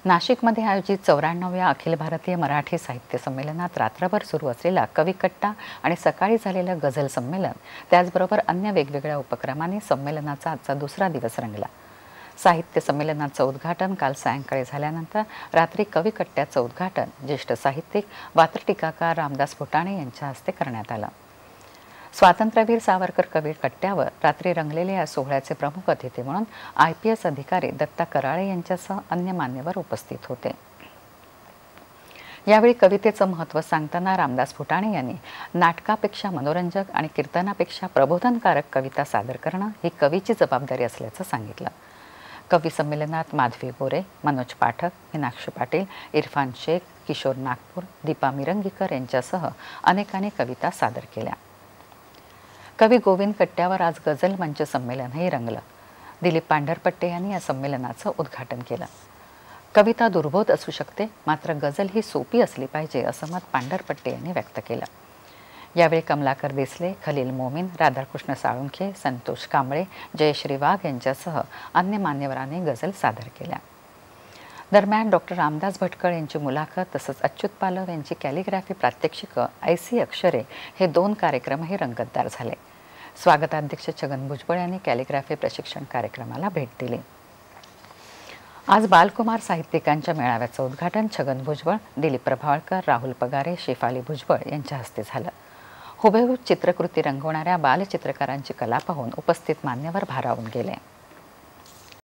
नाशिकमध्ये आयोजित 94व्या अखिल भारतीय मराठी साहित्य संमेलनात रात्रभर सुरू असलेला कविकट्टा आणि सकाळी झालेलं गझल संमेलन, त्याचबरोबर अन्य वेगवेगळ्या उपक्रमांनी संमेलनाचा आजचा दुसरा दिवस रंगला. साहित्य संमेलनाचं उद्घाटन काल सायंकाळी झाल्यानंतर रात्री कविकट्ट्याचं उद्घाटन ज्येष्ठ साहित्यिक वात्रटिकाकार रामदास फुटाणे यांच्या हस्ते करण्यात आलं. स्वातंत्र्यवीर सावरकर कविकट्ट्यावर रात्री रंगलेल्या या सोहळ्याचे प्रमुख अतिथी म्हणून IPS अधिकारी दत्ता कराळे यांच्यासह अन्य मान्यवर उपस्थित होते. यावेळी कवितेचं महत्त्व सांगताना रामदास फुटाणे यांनी नाटकापेक्षा मनोरंजक आणि कीर्तनापेक्षा प्रबोधनकारक कविता सादर करणं ही कवीची जबाबदारी असल्याचं सांगितलं. कवी संमेलनात माधवी गोरे, मनोज पाठक, मीनाक्षी पाटील, इरफान शेख, किशोर नागपूर, दीपा मिरंगीकर यांच्यासह अनेकांनी कविता सादर केल्या. कवी गोविंद कट्ट्यावर आज गझल मंच संमेलनही रंगलं. दिलीप पांढरपट्टे यांनी या संमेलनाचं उद्घाटन केलं. कविता दुर्बोध असू शकते, मात्र गझल ही सोपी असली पाहिजे असं मत पांढरपट्टे यांनी व्यक्त केलं. यावेळी कमलाकर देसले, खलील मोमीन, राधाकृष्ण साळुंखे, संतोष कांबळे, जयश्री वाघ यांच्यासह अन्य मान्यवरांनी गझल सादर केल्या. दरम्यान डॉक्टर रामदास भटकळ यांची मुलाखत तसंच अच्युत पालव यांची कॅलिग्राफी प्रात्यक्षिकं, ऐसी अक्षरे हे 2 कार्यक्रमही रंगतदार झाले. स्वागताध्यक्ष छगन भुजबळ यांनी कॅलिग्राफी प्रशिक्षण कार्यक्रमाला भेट दिली. आज बालकुमार साहित्यिकांच्या मेळाव्याचं उद्घाटन छगन भुजबळ, दिलीप प्रभावळकर, राहुल पगारे, शेफाली भुजबळ यांच्या हस्ते झालं. हुबेहूब चित्रकृती रंगवणाऱ्या बालचित्रकारांची कला पाहून उपस्थित मान्यवर भारावून गेले.